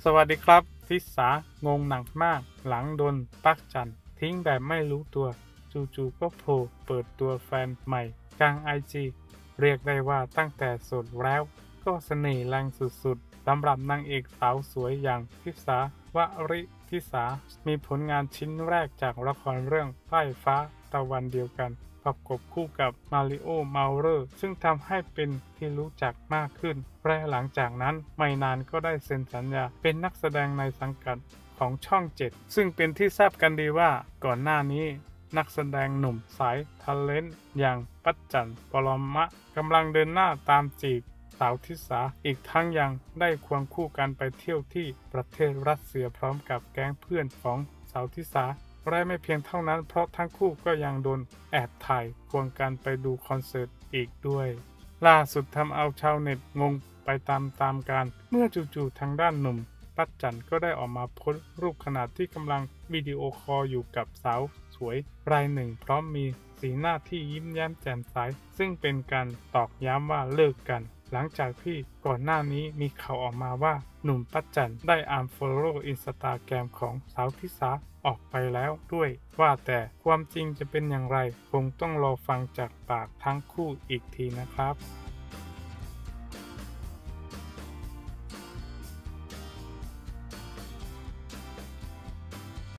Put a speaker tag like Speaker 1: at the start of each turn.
Speaker 1: สวัสดีครับทิสางงหนักมากหลังโดนปักจันทิ้งแบบไม่รู้ตัวจู่ๆก็โผล่เปิดตัวแฟนใหม่กลางไอจีเรียกได้ว่าตั้งแต่โสดแล้วก็เสน่ห์แรงสุดๆสำหรับนางเอกสาวสวยอย่างทิสาวริทิสามีผลงานชิ้นแรกจากละครเรื่องใต้ฟ้าตะวันเดียวกันประกบคู่กับมาริโอเมาเลอร์ซึ่งทำให้เป็นที่รู้จักมากขึ้นและหลังจากนั้นไม่นานก็ได้เซ็นสัญญาเป็นนักแสดงในสังกัดของช่อง7ซึ่งเป็นที่ทราบกันดีว่าก่อนหน้านี้นักแสดงหนุ่มสายทาเลนต์อย่างปัจจันปรมะกำลังเดินหน้าตามจีบสาวทิสาอีกทั้งยังได้ควงคู่กันไปเที่ยวที่ประเทศรัสเซียพร้อมกับแก๊งเพื่อนของสาวทิสาและไม่เพียงเท่านั้นเพราะทั้งคู่ก็ยังโดนแอบถ่ายควงกันไปดูคอนเสิร์ตอีกด้วยล่าสุดทำเอาชาวเน็ตงงไปตามกันเมื่อจู่ๆทางด้านหนุ่มปัจจันก็ได้ออกมาโพสต์รูปขณะที่กำลังวิดีโอคอลอยู่กับสาวสวยรายหนึ่งพร้อมมีสีหน้าที่ยิ้มแย้มแจ่มใสซึ่งเป็นการตอกย้ำว่าเลิกกันหลังจากที่ก่อนหน้านี้มีข่าวออกมาว่าหนุ่มปัจจันได้unfollow Instagram ของสาวทิสาออกไปแล้วด้วยว่าแต่ความจริงจะเป็นอย่างไรคงต้องรอฟังจากปากทั้งคู่อีกทีนะครับ